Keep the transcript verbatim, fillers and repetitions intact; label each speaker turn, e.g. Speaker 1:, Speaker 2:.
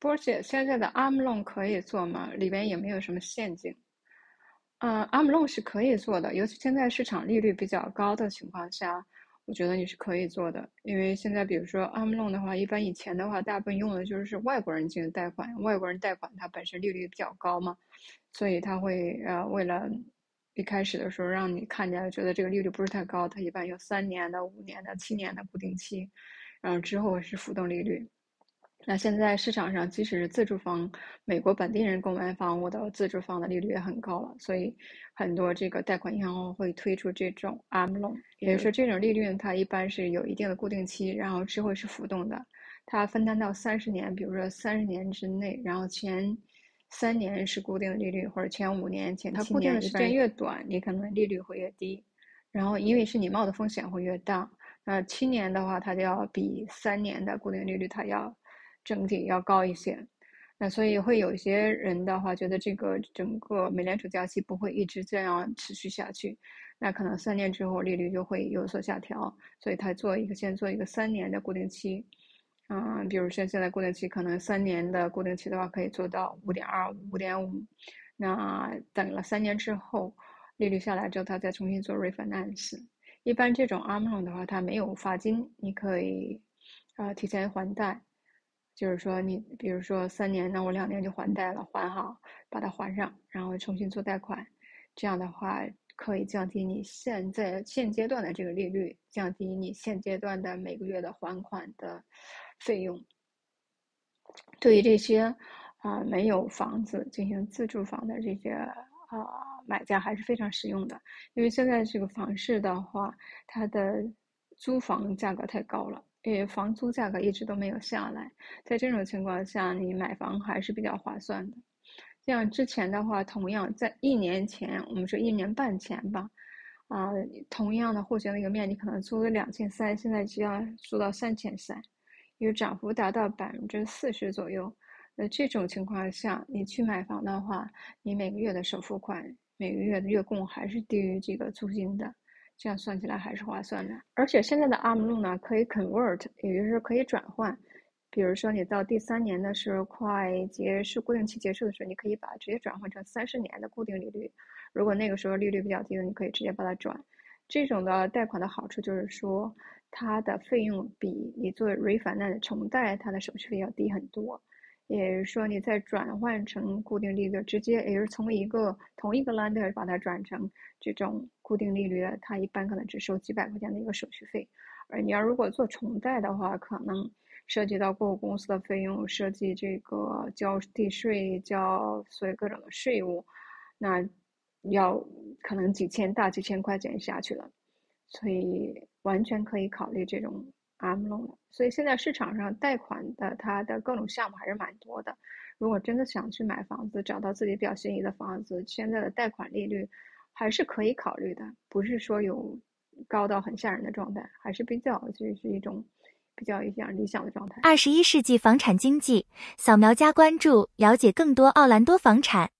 Speaker 1: 波姐现在的 arm loan 可以做吗？里边也没有什么陷阱。嗯，arm loan 是可以做的，尤其现在市场利率比较高的情况下，我觉得你是可以做的。因为现在比如说 arm loan 的话，一般以前的话，大部分用的就是外国人进行贷款，外国人贷款它本身利率比较高嘛，所以他会呃为了一开始的时候让你看起来觉得这个利率不是太高，它一般有三年的、五年的、七年的固定期，然后之后是浮动利率。那现在市场上，即使是自住房，美国本地人购买房屋的自住房的利率也很高了，所以很多这个贷款银行会推出这种 arm loan，也就是说这种利率它一般是有一定的固定期，然后之后是浮动的，它分摊到三十年，比如说三十年之内，然后前三年是固定的利率，或者前五年、前七年，它固定的时间越短，你可能利率会越低，然后因为是你冒的风险会越大。那七年的话，它就要比三年的固定利率它要整体要高一些。那所以会有一些人的话，觉得这个整个美联储加息不会一直这样持续下去，那可能三年之后利率就会有所下调，所以他做一个先做一个三年的固定期。嗯，比如说现在固定期可能三年的固定期的话，可以做到五点二、五点五。那等了三年之后，利率下来之后，他再重新做 refinance。一般这种 arm loan 的话，它没有罚金，你可以呃提前还贷，就是说你比如说三年，那我两年就还贷了，还好把它还上，然后重新做贷款，这样的话可以降低你现在现阶段的这个利率，降低你现阶段的每个月的还款的费用。对于这些啊、呃、没有房子进行自住房的这些啊、呃、买家还是非常实用的，因为现在这个房市的话，它的租房价格太高了，因为房租价格一直都没有下来，在这种情况下，你买房还是比较划算的。像之前的话，同样在一年前，我们说一年半前吧，啊、呃，同样的户型的一个面积可能租了两千三，现在只要租到三千三。有涨幅达到百分之四十左右。那这种情况下，你去买房的话，你每个月的首付款、每个月的月供还是低于这个租金的，这样算起来还是划算的。而且现在的 arm loan 呢，可以 convert，也就是说可以转换。比如说你到第三年的时候，快结束固定期结束的时候，你可以把它直接转换成三十年的固定利率。如果那个时候利率比较低的，你可以直接把它转。这种的贷款的好处就是说，它的费用比你做 refinance 重贷它的手续费要低很多。也就是说，你再转换成固定利率，直接也是从一个同一个 lender 把它转成这种固定利率的，它一般可能只收几百块钱的一个手续费。而你要如果做重贷的话，可能涉及到购物公司的费用，涉及这个交地税、交所有各种的税务，那要可能几千大几千块钱下去了，所以完全可以考虑这种 arm loan 的。所以现在市场上贷款的它的各种项目还是蛮多的。如果真的想去买房子，找到自己比较心仪的房子，现在的贷款利率还是可以考虑的，不是说有高到很吓人的状态，还是比较就是一种比较一样理想的状态。
Speaker 2: 二十一世纪房产经济，扫描加关注，了解更多奥兰多房产。